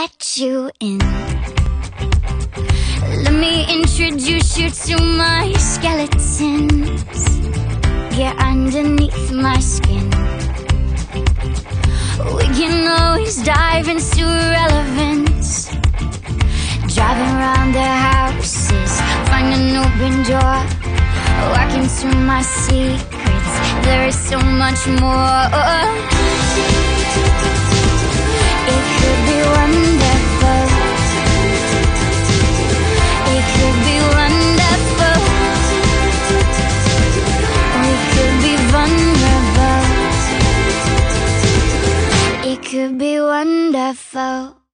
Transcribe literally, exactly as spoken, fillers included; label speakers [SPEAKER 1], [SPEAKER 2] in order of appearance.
[SPEAKER 1] let you in. Let me introduce you to my skeletons. Get underneath my skin. We can always dive into irrelevance. Driving around their houses, find an open door, walk into my secrets. There is so much more. It could be wonderful. It could be wonderful. We could be vulnerable. It could be wonderful.